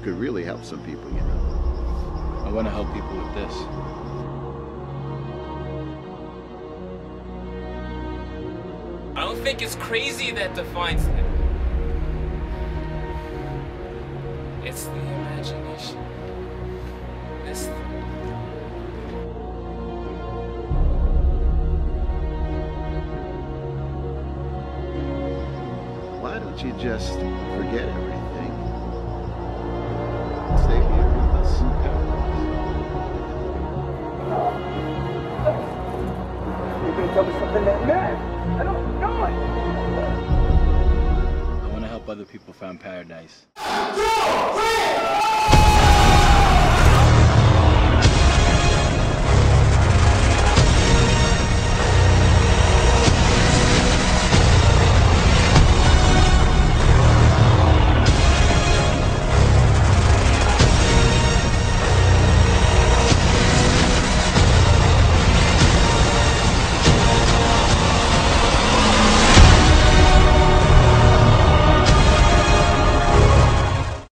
could really help some people, you know. I want to help people with this. I don't think it's crazy that defines them. It's the imagination. This. Why don't you just forget everything? Stay here with us. You're gonna tell me something that mad? I don't know it. I want to help other people find paradise. Go!